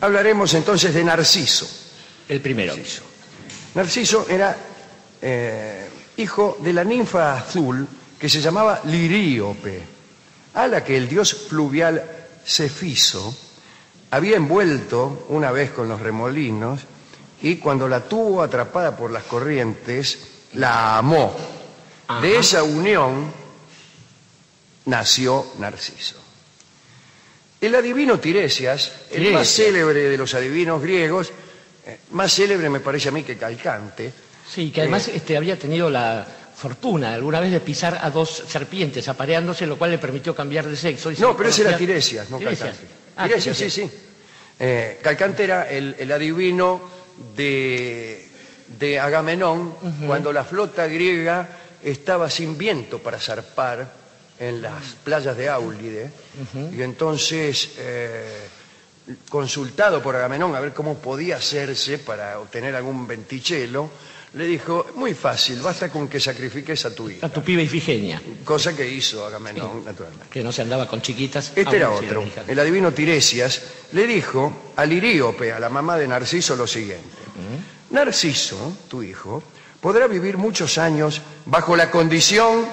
Hablaremos entonces de Narciso. El primero. Narciso era hijo de la ninfa azul que se llamaba Liríope, a la que el dios fluvial Cefiso había envuelto una vez con los remolinos y cuando la tuvo atrapada por las corrientes, la amó. Ajá. De esa unión nació Narciso. El adivino Tiresias, el más célebre de los adivinos griegos, más célebre me parece a mí que Calcante. Sí, que además había tenido la fortuna alguna vez de pisar a dos serpientes apareándose, lo cual le permitió cambiar de sexo. No, pero ese era Tiresias, no Calcante. Tiresias, sí. Calcante era el adivino de Agamenón, cuando la flota griega estaba sin viento para zarpar en las playas de Áulide, y entonces, consultado por Agamenón a ver cómo podía hacerse para obtener algún ventichelo, le dijo, muy fácil, basta con que sacrifiques a tu hija. A tu piba Ifigenia. Cosa que hizo Agamenón, naturalmente. Que no se andaba con chiquitas. Este era otro. El adivino Tiresias le dijo a Liríope, a la mamá de Narciso, lo siguiente. Narciso, tu hijo, podrá vivir muchos años bajo la condición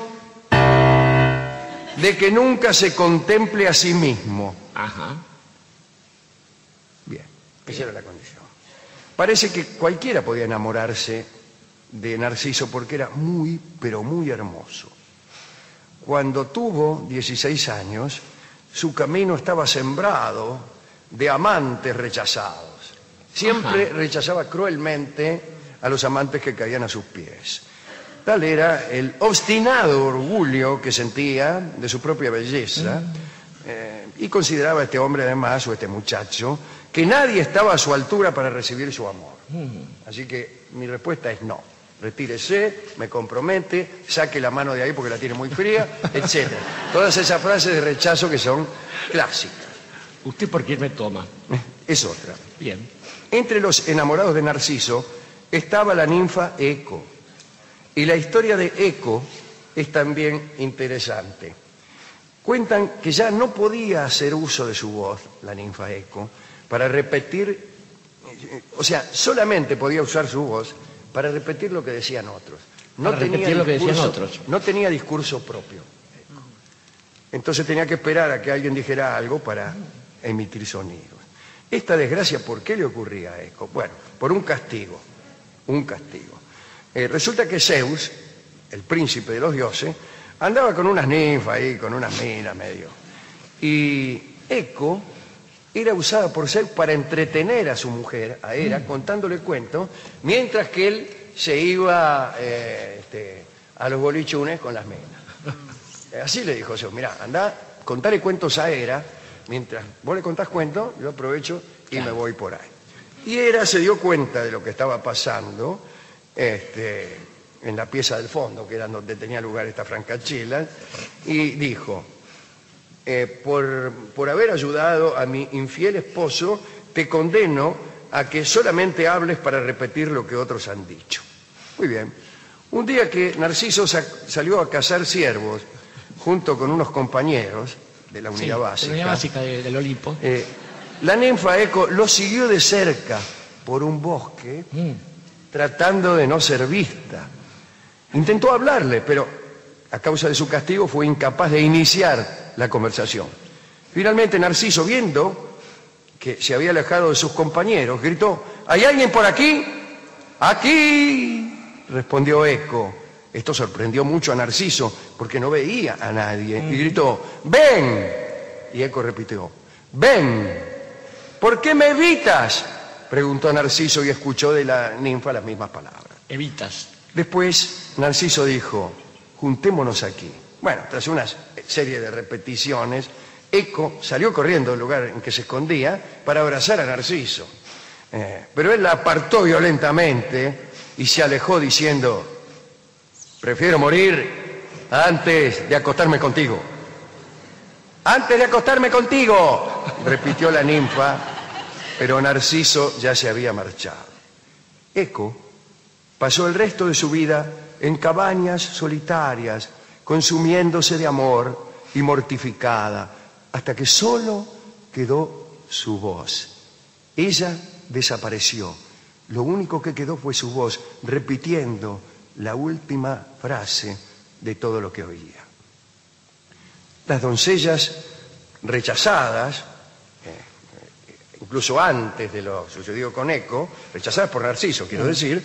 de que nunca se contemple a sí mismo. Ajá. Bien, esa era la condición. Parece que cualquiera podía enamorarse de Narciso porque era muy, pero muy hermoso. Cuando tuvo 16 años, su camino estaba sembrado de amantes rechazados. Siempre rechazaba cruelmente a los amantes que caían a sus pies. Tal era el obstinado orgullo que sentía de su propia belleza y consideraba a este hombre además, o este muchacho, que nadie estaba a su altura para recibir su amor. Así que mi respuesta es no. Retírese, me compromete, saque la mano de ahí porque la tiene muy fría, etc. Todas esas frases de rechazo que son clásicas. ¿Usted por quién me toma? Es otra. Bien. Entre los enamorados de Narciso estaba la ninfa Eco. Y la historia de Eco es también interesante. Cuentan que ya no podía hacer uso de su voz, la ninfa Eco, para repetir, o sea, solamente podía usar su voz para repetir lo que decían otros. No tenía discurso propio. Entonces tenía que esperar a que alguien dijera algo para emitir sonidos. Esta desgracia, ¿por qué le ocurría a Eco? Bueno, por un castigo. Resulta que Zeus, el príncipe de los dioses, andaba con unas ninfas ahí, con unas minas medio. Y Eco era usada por Zeus para entretener a su mujer, a Hera, contándole cuentos, mientras que él se iba a los bolichunes con las minas. Así le dijo Zeus, mirá, andá, contale cuentos a Hera, mientras vos le contás cuentos, yo aprovecho y me voy por ahí. Y Hera se dio cuenta de lo que estaba pasando, en la pieza del fondo, que era donde tenía lugar esta francachela, y dijo, por haber ayudado a mi infiel esposo, te condeno a que solamente hables para repetir lo que otros han dicho. Muy bien. Un día que Narciso salió a cazar ciervos, junto con unos compañeros de la unidad básica del Olimpo, la ninfa Eco lo siguió de cerca por un bosque, tratando de no ser vista. Intentó hablarle, pero a causa de su castigo fue incapaz de iniciar la conversación. Finalmente Narciso, viendo que se había alejado de sus compañeros, gritó, ¿hay alguien por aquí? ¡Aquí!, respondió Eco. Esto sorprendió mucho a Narciso porque no veía a nadie y gritó, ¡ven! Y Eco repitió, ¡ven! ¿Por qué me evitas?, preguntó Narciso y escuchó de la ninfa las mismas palabras. Evitas. Después Narciso dijo, juntémonos aquí. Bueno, tras una serie de repeticiones, Eco salió corriendo del lugar en que se escondía para abrazar a Narciso. Pero él la apartó violentamente y se alejó diciendo, prefiero morir antes de acostarme contigo. ¡Antes de acostarme contigo!, repitió la ninfa, pero Narciso ya se había marchado. Eco pasó el resto de su vida en cabañas solitarias, consumiéndose de amor y mortificada, hasta que solo quedó su voz. Ella desapareció. Lo único que quedó fue su voz, repitiendo la última frase de todo lo que oía. Las doncellas rechazadas, incluso antes de lo sucedido con Eco, rechazadas por Narciso, quiero decir,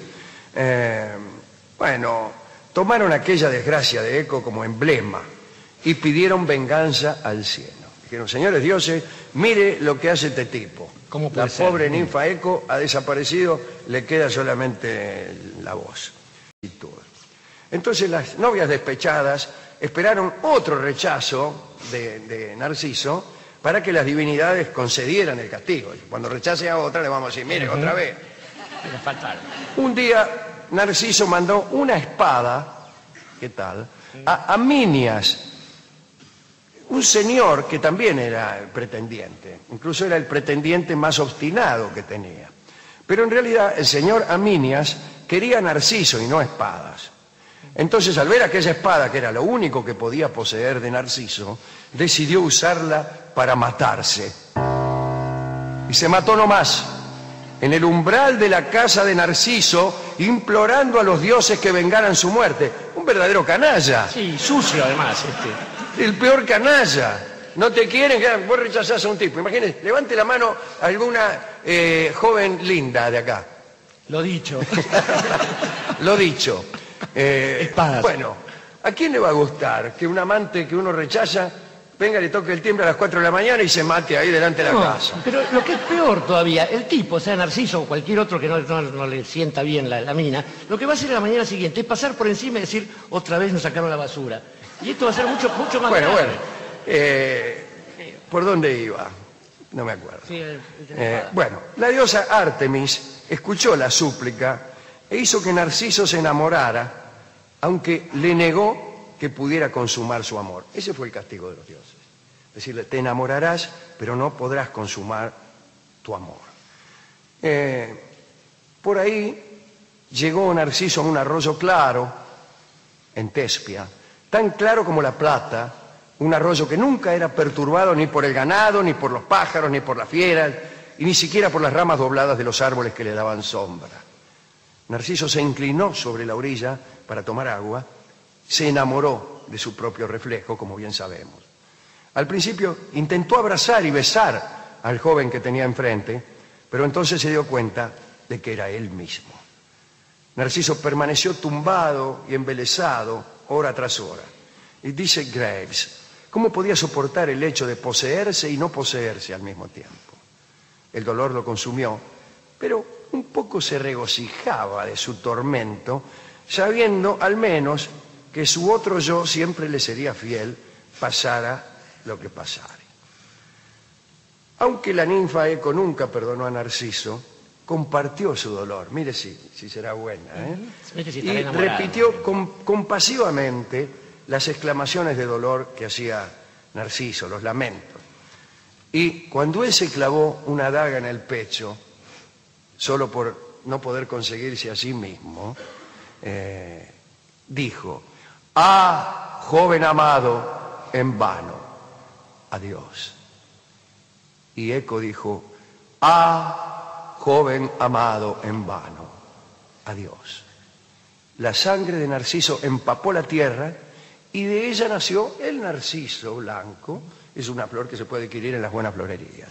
tomaron aquella desgracia de Eco como emblema y pidieron venganza al cielo. Dijeron: señores dioses, mire lo que hace este tipo. La pobre ninfa Eco ha desaparecido, le queda solamente la voz. Entonces las novias despechadas esperaron otro rechazo de Narciso para que las divinidades concedieran el castigo. Cuando rechace a otra le vamos a decir: mire, otra vez. Un día Narciso mandó una espada, ¿qué tal?, a Minias, un señor que también era pretendiente, incluso era el pretendiente más obstinado que tenía. Pero en realidad el señor Aminias quería a Narciso y no espadas. Entonces, al ver aquella espada, que era lo único que podía poseer de Narciso, decidió usarla para matarse. Y se mató nomás, en el umbral de la casa de Narciso, implorando a los dioses que vengaran su muerte. Un verdadero canalla. Sí, sucio además. El peor canalla. No te quieren, vos rechazás a un tipo. Imagínense, levante la mano alguna joven linda de acá. Lo dicho. Lo dicho. Espadas. Bueno, ¿a quién le va a gustar que un amante que uno rechaza venga, le toque el timbre a las 4 de la mañana y se mate ahí delante de la casa? Pero lo que es peor todavía, el tipo, sea Narciso o cualquier otro que no le sienta bien la mina, lo que va a hacer a la mañana siguiente es pasar por encima y decir: otra vez nos sacaron la basura. Y esto va a ser mucho más grave. ¿Por dónde iba? No me acuerdo. Sí, la diosa Artemis escuchó la súplica e hizo que Narciso se enamorara, aunque le negó que pudiera consumar su amor. Ese fue el castigo de los dioses. Decirle: te enamorarás, pero no podrás consumar tu amor. Por ahí llegó Narciso a un arroyo claro, en Tespia, tan claro como la plata, un arroyo que nunca era perturbado ni por el ganado, ni por los pájaros, ni por las fieras, y ni siquiera por las ramas dobladas de los árboles que le daban sombra. Narciso se inclinó sobre la orilla para tomar agua, se enamoró de su propio reflejo, como bien sabemos. Al principio intentó abrazar y besar al joven que tenía enfrente, pero entonces se dio cuenta de que era él mismo. Narciso permaneció tumbado y embelesado hora tras hora. Y dice Graves: ¿cómo podía soportar el hecho de poseerse y no poseerse al mismo tiempo? El dolor lo consumió, pero un poco se regocijaba de su tormento, sabiendo al menos que su otro yo siempre le sería fiel, pasara lo que pasara. Aunque la ninfa Eco nunca perdonó a Narciso, compartió su dolor. Mire si será buena, y repitió compasivamente las exclamaciones de dolor que hacía Narciso, los lamentos. Y cuando él se clavó una daga en el pecho, solo por no poder conseguirse a sí mismo, dijo: «Ah, joven amado, en vano, adiós». Y Eco dijo: «Ah, joven amado, en vano, adiós». La sangre de Narciso empapó la tierra y de ella nació el narciso blanco. Es una flor que se puede adquirir en las buenas florerías.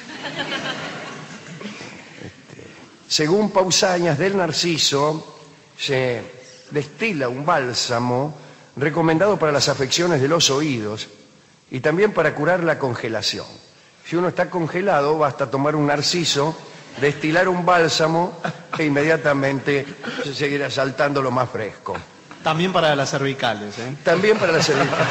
Según Pausanias, del narciso se destila un bálsamo recomendado para las afecciones de los oídos y también para curar la congelación. Si uno está congelado, basta tomar un narciso, destilar un bálsamo e inmediatamente se seguirá saltando lo más fresco. También para las cervicales, ¿eh? También para las cervicales.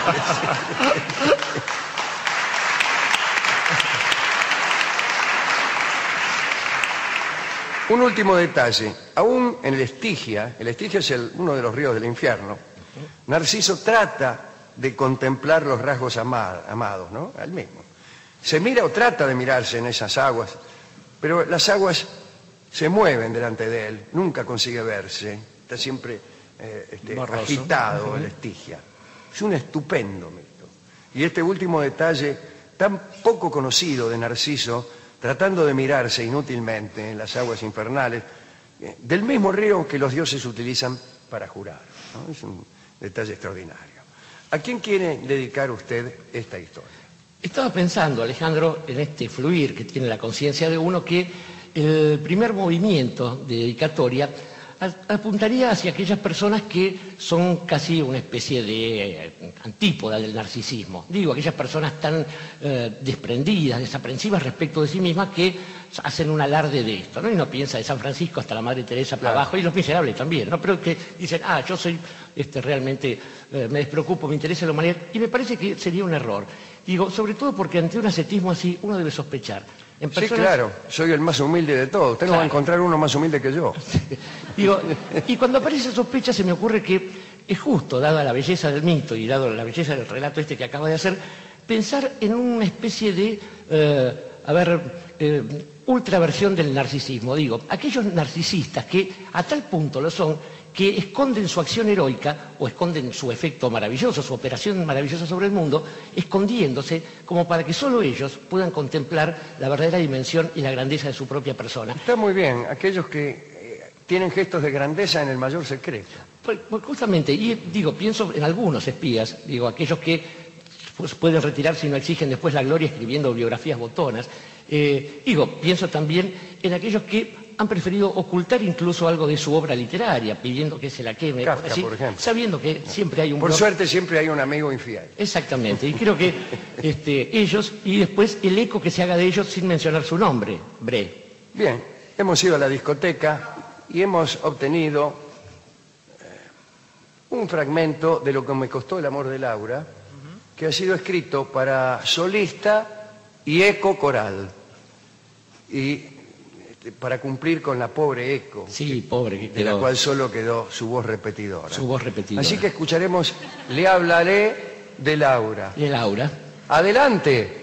Un último detalle. Aún en el Estigia es uno de los ríos del infierno, Narciso trata de contemplar los rasgos amados, ¿no? Al mismo. Se mira o trata de mirarse en esas aguas, pero las aguas se mueven delante de él, nunca consigue verse, está siempre agitado el Estigia. Es un estupendo mito. Y este último detalle, tan poco conocido de Narciso, tratando de mirarse inútilmente en las aguas infernales del mismo río que los dioses utilizan para jurar, ¿no? Es un detalle extraordinario. ¿A quién quiere dedicar usted esta historia? Estaba pensando, Alejandro, en este fluir que tiene la conciencia de uno, que el primer movimiento de dedicatoria apuntaría hacia aquellas personas que son casi una especie de antípoda del narcisismo. Digo, aquellas personas tan desprendidas, desaprensivas respecto de sí mismas, que hacen un alarde de esto, ¿no? Y uno piensa de San Francisco hasta la Madre Teresa para abajo, y los miserables también, ¿no? Pero que dicen, yo soy realmente, me despreocupo, me interesa la humanidad, y me parece que sería un error. Digo, sobre todo porque ante un ascetismo así uno debe sospechar. En personas... Sí, claro, soy el más humilde de todos. Usted no va a encontrar uno más humilde que yo. Digo, y cuando aparece esa sospecha se me ocurre que es justo, dada la belleza del mito y dada la belleza del relato este que acaba de hacer, pensar en una especie de, ultraversión del narcisismo. Digo, aquellos narcisistas que a tal punto lo son que esconden su acción heroica o esconden su efecto maravilloso, su operación maravillosa sobre el mundo, escondiéndose como para que solo ellos puedan contemplar la verdadera dimensión y la grandeza de su propia persona. Está muy bien, aquellos que tienen gestos de grandeza en el mayor secreto. Pues justamente, y digo, pienso en algunos espías, digo, aquellos que pues, pueden retirarse y no exigen después la gloria escribiendo biografías botonas. Pienso también en aquellos que han preferido ocultar incluso algo de su obra literaria, pidiendo que se la queme. Kafka, así, por ejemplo. Sabiendo que siempre hay un... Por suerte siempre hay un amigo infiel. Exactamente, y creo que ellos, y después el eco que se haga de ellos sin mencionar su nombre, Bre. Bien, hemos ido a la discoteca y hemos obtenido un fragmento de Lo que me costó el amor de Laura, que ha sido escrito para solista y eco coral. Y para cumplir con la pobre eco, sí, pobre, que de la cual solo quedó su voz repetidora. Su voz repetidora. Así que escucharemos Le hablaré de Laura. De Laura. Adelante.